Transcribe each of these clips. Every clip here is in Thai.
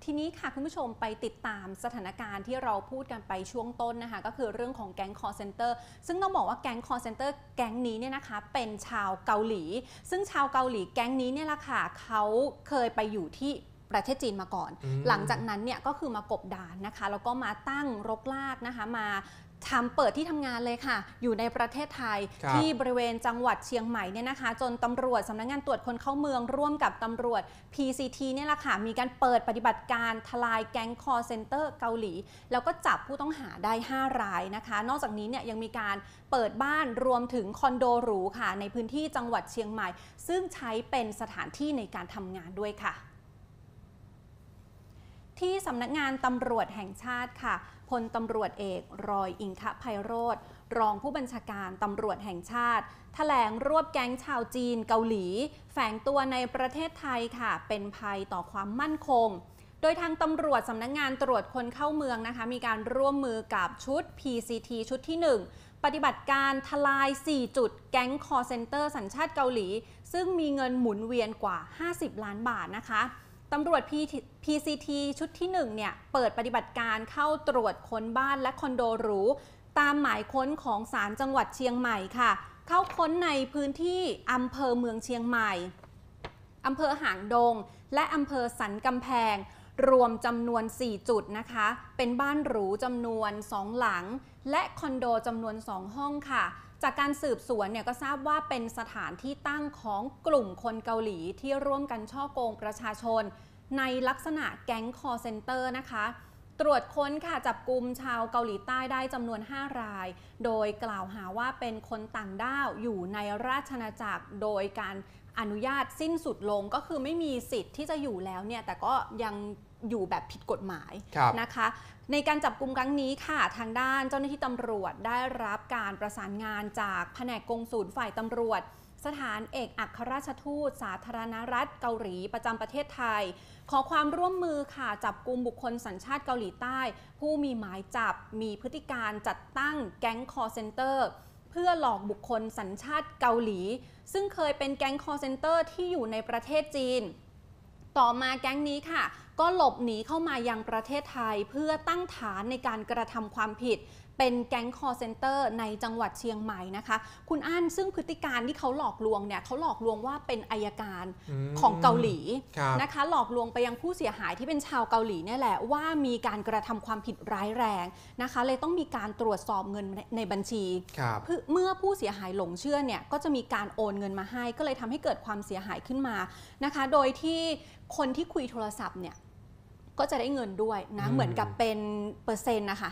ทีนี้ค่ะคุณผู้ชมไปติดตามสถานการณ์ที่เราพูดกันไปช่วงต้นนะคะก็คือเรื่องของแก๊ง call center ซึ่งต้องบอกว่าแก๊ง call center แก๊งนี้เนี่ยนะคะเป็นชาวเกาหลีซึ่งชาวเกาหลีแก๊งนี้เนี่ยแหละค่ะเขาเคยไปอยู่ที่ประเทศจีนมาก่อนหลังจากนั้นเนี่ยก็คือมากบดานนะคะแล้วก็มาตั้งรกรากนะคะมาเปิดที่ทำงานเลยค่ะอยู่ในประเทศไทยที่บริเวณจังหวัดเชียงใหม่เนี่ยนะคะจนตำรวจสำนักงานตรวจคนเข้าเมืองร่วมกับตำรวจ PCT เนี่ยแหละค่ะมีการเปิดปฏิบัติการทลายแก๊ง call center เกาหลีแล้วก็จับผู้ต้องหาได้5 รายนะคะนอกจากนี้เนี่ยยังมีการเปิดบ้านรวมถึงคอนโดหรูค่ะในพื้นที่จังหวัดเชียงใหม่ซึ่งใช้เป็นสถานที่ในการทำงานด้วยค่ะที่สำนักงานตำรวจแห่งชาติค่ะพลตำรวจเอกรอยอิงคะไพโรจน์รองผู้บัญชาการตำรวจแห่งชาติแถลงรวบแก๊งชาวจีนเกาหลีแฝงตัวในประเทศไทยค่ะเป็นภัยต่อความมั่นคงโดยทางตำรวจสำนักงานตรวจคนเข้าเมืองนะคะมีการร่วมมือกับชุด PCT ชุดที่ 1ปฏิบัติการทลาย4จุดแก๊ง call center สัญชาติเกาหลีซึ่งมีเงินหมุนเวียนกว่า50 ล้านบาทนะคะตำรวจ PCT ชุดที่1เนี่ยเปิดปฏิบัติการเข้าตรวจค้นบ้านและคอนโดหรูตามหมายค้นของศาลจังหวัดเชียงใหม่ค่ะเข้าค้นในพื้นที่อำเภอเมืองเชียงใหม่อำเภอหางดงและอำเภอสันกำแพงรวมจำนวน4จุดนะคะเป็นบ้านหรูจำนวน2หลังและคอนโดจำนวน2ห้องค่ะจากการสืบสวนเนี่ยก็ทราบว่าเป็นสถานที่ตั้งของกลุ่มคนเกาหลีที่ร่วมกันฉ้อโกงประชาชนในลักษณะแก๊ง call center นะคะตรวจค้นค่ะจับกุมชาวเกาหลีใต้ได้จำนวน5 รายโดยกล่าวหาว่าเป็นคนต่างด้าวอยู่ในราชอาณาจักรโดยการอนุญาตสิ้นสุดลงก็คือไม่มีสิทธิ์ที่จะอยู่แล้วเนี่ยแต่ก็ยังอยู่แบบผิดกฎหมายนะคะในการจับกุมครั้งนี้ค่ะทางด้านเจ้าหน้าที่ตำรวจได้รับการประสานงานจากแผนกกงสุลฝ่ายตำรวจสถานเอกอัครราชทูตสาธารณรัฐเกาหลีประจำประเทศไทยขอความร่วมมือค่ะจับกุมบุคคลสัญชาติเกาหลีใต้ผู้มีหมายจับมีพฤติการจัดตั้งแก๊ง call center เพื่อหลอกบุคคลสัญชาติเกาหลีซึ่งเคยเป็นแก๊ง call center ที่อยู่ในประเทศจีนต่อมาแก๊งนี้ค่ะก็หลบหนีเข้ามายังประเทศไทยเพื่อตั้งฐานในการกระทำความผิดเป็นแก๊ง call center ในจังหวัดเชียงใหม่นะคะคุณอั้นซึ่งพฤติการที่เขาหลอกลวงเนี่ยเขาหลอกลวงว่าเป็นอัยการของเกาหลีนะคะหลอกลวงไปยังผู้เสียหายที่เป็นชาวเกาหลีเนี่ยแหละว่ามีการกระทำความผิดร้ายแรงนะคะเลยต้องมีการตรวจสอบเงินในบัญชีเมื่อผู้เสียหายหลงเชื่อเนี่ยก็จะมีการโอนเงินมาให้ก็เลยทำให้เกิดความเสียหายขึ้นมานะคะโดยที่คนที่คุยโทรศัพท์เนี่ยก็จะได้เงินด้วยนะเหมือนกับเป็นเปอร์เซ็นต์นะคะ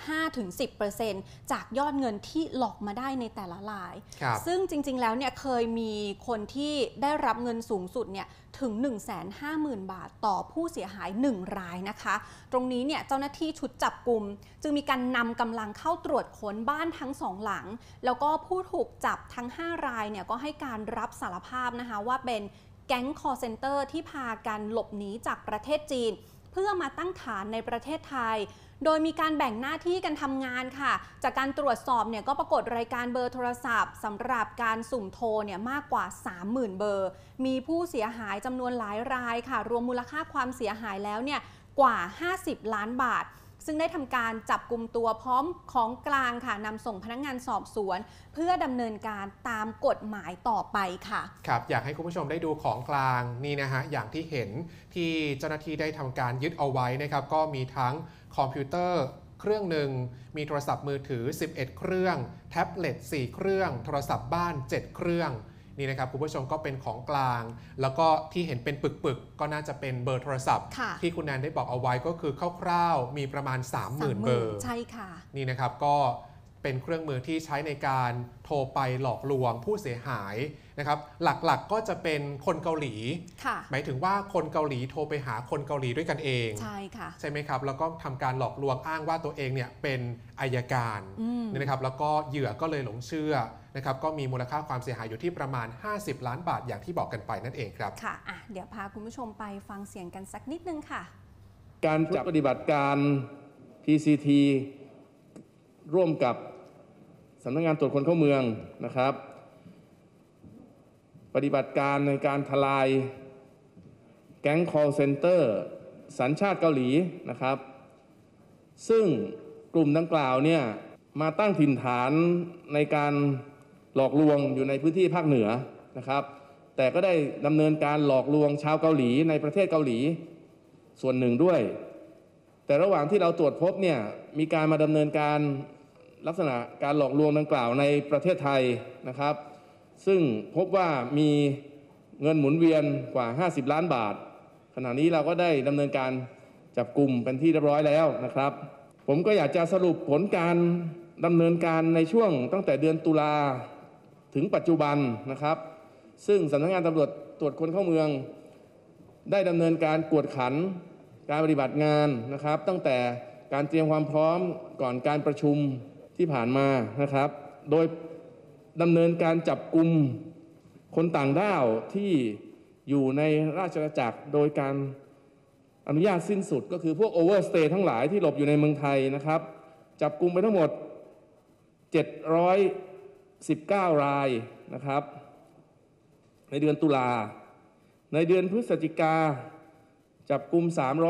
5-10% จากยอดเงินที่หลอกมาได้ในแต่ละรายซึ่งจริงๆแล้วเนี่ยเคยมีคนที่ได้รับเงินสูงสุดเนี่ยถึง 150,000 บาทต่อผู้เสียหาย1 รายนะคะตรงนี้เนี่ยเจ้าหน้าที่ชุดจับกุมจึงมีการนำกำลังเข้าตรวจค้นบ้านทั้ง2หลังแล้วก็ผู้ถูกจับทั้ง5 รายเนี่ยก็ให้การรับสารภาพนะคะว่าเป็นแก๊ง call center ที่พากันหลบหนีจากประเทศจีนเพื่อมาตั้งฐานในประเทศไทยโดยมีการแบ่งหน้าที่กันทำงานค่ะจากการตรวจสอบเนี่ยก็ปรากฏรายการเบอร์โทรศัพท์สำหรับการสุ่มโทรเนี่ยมากกว่า 30,000 เบอร์มีผู้เสียหายจำนวนหลายรายค่ะรวมมูลค่าความเสียหายแล้วเนี่ยกว่า50 ล้านบาทซึ่งได้ทำการจับกุมตัวพร้อมของกลางค่ะนำส่งพนักงานสอบสวนเพื่อดำเนินการตามกฎหมายต่อไปค่ะครับอยากให้คุณผู้ชมได้ดูของกลางนี่นะฮะอย่างที่เห็นที่เจ้าหน้าที่ได้ทำการยึดเอาไว้นะครับก็มีทั้งคอมพิวเตอร์เครื่องหนึ่งมีโทรศัพท์มือถือ11เครื่องแท็บเล็ต4เครื่องโทรศัพท์บ้าน7เครื่องนี่นะครับคุณผู้ชมก็เป็นของกลางแล้วก็ที่เห็นเป็นปึกๆก็น่าจะเป็นเบอร์โทรศัพท์ที่คุณแนนได้บอกเอาไว้ก็คือคร่าวๆมีประมาณ 30,000 เบอร์ใช่ค่ะนี่นะครับก็เป็นเครื่องมือที่ใช้ในการโทรไปหลอกลวงผู้เสียหายนะครับหลักๆก็จะเป็นคนเกาหลีหมายถึงว่าคนเกาหลีโทรไปหาคนเกาหลีด้วยกันเองใช่ค่ะใช่ไหมครับแล้วก็ทำการหลอกลวงอ้างว่าตัวเองเนี่ยเป็นอัยการนี่นะครับแล้วก็เหยื่อก็เลยหลงเชื่อนะครับก็มีมูลค่าความเสียหายอยู่ที่ประมาณ50 ล้านบาทอย่างที่บอกกันไปนั่นเองครับค่ะเดี๋ยวพาคุณผู้ชมไปฟังเสียงกันสักนิดนึงค่ะการจับปฏิบัติการ PCT ร่วมกับสำนักงานตรวจคนเข้าเมืองนะครับปฏิบัติการในการทลายแก๊ง call center สัญชาติเกาหลีนะครับซึ่งกลุ่มดังกล่าวเนี่ยมาตั้งถิ่นฐานในการหลอกลวงอยู่ในพื้นที่ภาคเหนือนะครับแต่ก็ได้ดำเนินการหลอกลวงชาวเกาหลีในประเทศเกาหลีส่วนหนึ่งด้วยแต่ระหว่างที่เราตรวจพบเนี่ยมีการมาดำเนินการลักษณะการหลอกลวงดังกล่าวในประเทศไทยนะครับซึ่งพบว่ามีเงินหมุนเวียนกว่า50 ล้านบาทขณะนี้เราก็ได้ดำเนินการจับกลุ่มเป็นที่เรียบร้อยแล้วนะครับผมก็อยากจะสรุปผลการดำเนินการในช่วงตั้งแต่เดือนตุลาถึงปัจจุบันนะครับซึ่งสำนักงานตำรวจตรวจคนเข้าเมืองได้ดำเนินการกวดขันการปฏิบัติงานนะครับตั้งแต่การเตรียมความพร้อมก่อนการประชุมที่ผ่านมานะครับโดยดำเนินการจับกลุ่มคนต่างด้าวที่อยู่ในราชอาณาจักรโดยการอนุญาตสิ้นสุดก็คือพวกโอเวอร์สเตย์ทั้งหลายที่หลบอยู่ในเมืองไทยนะครับจับกลุ่มไปทั้งหมด719 รายนะครับในเดือนตุลาในเดือนพฤศจิกาจับกลุ่ม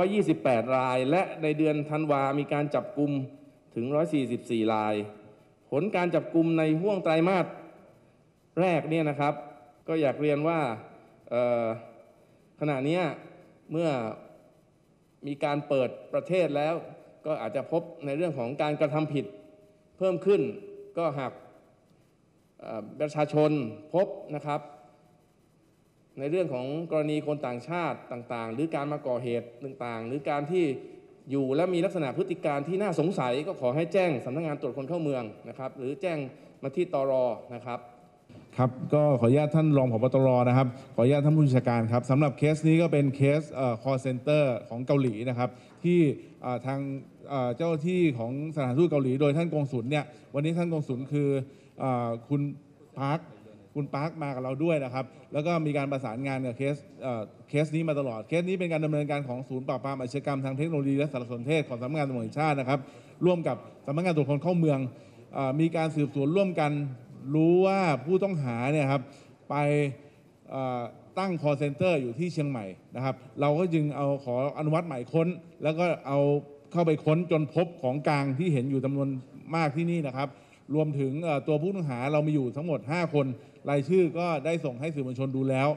328 รายและในเดือนธันวามีการจับกลุ่มถึง144 รายผลการจับกลุ่มในห้วงไตรมาสแรกเนี่ยนะครับก็อยากเรียนว่าขณะนี้เมื่อมีการเปิดประเทศแล้วก็อาจจะพบในเรื่องของการกระทำผิดเพิ่มขึ้นก็หากประชาชนพบนะครับในเรื่องของกรณีคนต่างชาติต่างๆหรือการมาก่อเหตุต่างๆหรือการที่อยู่และมีลักษณะพฤติการที่น่าสงสัยก็ขอให้แจ้งสำนักงานตรวจคนเข้าเมืองนะครับหรือแจ้งมาที่ตร.นะครับครับก็ขออนุญาตท่านรองผบ.ตร.นะครับขออนุญาตท่านผู้บัญชาการครับสำหรับเคสนี้ก็เป็นเคสcall center ของเกาหลีนะครับที่ทางเจ้าหน้าที่ของสถานทูตเกาหลีโดยท่านกงสุลเนี่ยวันนี้ท่านกงสุลคือคุณปาร์คมากับเราด้วยนะครับแล้วก็มีการประสานงานกับเคสนี้มาตลอดเคสนี้เป็นการดำเนินการของศูนย์ปราบปรามอาชญากรรมทางเทคโนโลยีและสารสนเทศของสำนักงานตำรวจแห่งชาตินะครับร่วมกับสำนักงานตรวจคนเข้าเมืองมีการสืบสวนร่วมกันรู้ว่าผู้ต้องหาเนี่ยครับไปตั้ง call center อยู่ที่เชียงใหม่นะครับเราก็จึงขออนุมัติหมายค้นแล้วก็เอาเข้าไปค้นจนพบของกลางที่เห็นอยู่จำนวนมากที่นี่นะครับรวมถึงตัวผู้ต้องหาเรามีอยู่ทั้งหมด5 คนรายชื่อก็ได้ส่งให้สื่อมวลชนดูแล้ว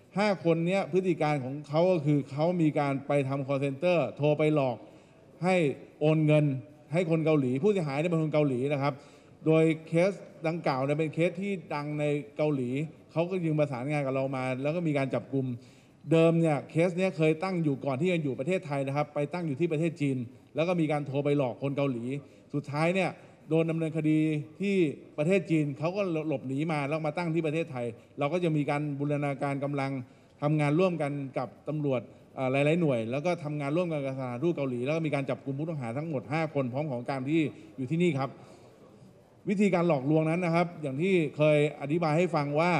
5 คนนี้พฤติการของเขาก็คือเขามีการไปทำ call center โทรไปหลอกให้โอนเงินให้คนเกาหลีผู้เสียหายเป็นคนเกาหลีนะครับโดยเคสดังกล่าวเป็นเคสที่ดังในเกาหลีเขาก็ยึงประสานงานกับเรามาแล้วก็มีการจับกลุ่มเดิมเนี่ยเคสนี้เคยตั้งอยู่ก่อนที่จะอยู่ประเทศไทยนะครับไปตั้งอยู่ที่ประเทศจีนแล้วก็มีการโทรไปหลอกคนเกาหลีสุดท้ายเนี่ยโดนดำเนินคดีที่ประเทศจีนเขาก็หลบหนีมาแล้วมาตั้งที่ประเทศไทยเราก็จะมีการบูรณาการกำลังทำงานร่วมกันกับตำรวจหลายๆหน่วยแล้วก็ทำงานร่วมกันกับสถานทูตเกาหลีแล้วก็มีการจับกลุ่มผู้ต้องหาทั้งหมด5 คนพร้อมของกลางที่อยู่ที่นี่ครับวิธีการหลอกลวงนั้นนะครับอย่างที่เคยอธิบายให้ฟังว่า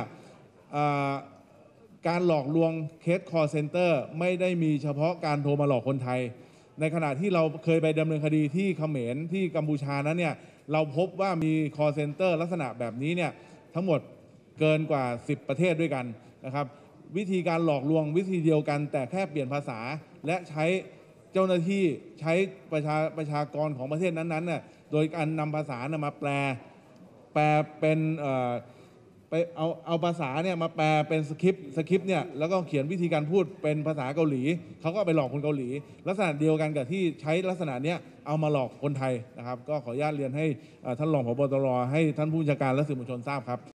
การหลอกลวงเคส call center ไม่ได้มีเฉพาะการโทรมาหลอกคนไทยในขณะที่เราเคยไปดำเนินคดีที่เขมรที่กัมพูชานั้นเนี่ยเราพบว่ามี call center ลักษณะแบบนี้เนี่ยทั้งหมดเกินกว่า10 ประเทศด้วยกันนะครับวิธีการหลอกลวงวิธีเดียวกันแต่แค่เปลี่ยนภาษาและใช้เจ้าหน้าที่ใช้ประชากรของประเทศนั้นๆเนี่ยโดยการนำภาษามาแปลเป็นไปเอาภาษาเนี่ยมาแปลเป็นสคริปต์เนี่ยแล้วก็เขียนวิธีการพูดเป็นภาษาเกาหลีเขาก็ไปหลอกคนเกาหลีลักษณะเดียวกันกับที่ใช้ลักษณะเนี้ยเอามาหลอกคนไทยนะครับก็ขออนุญาตเรียนให้ท่านรองผบ.ตร.ให้ท่านผู้บัญชาการและสื่อมวลชนทราบครับ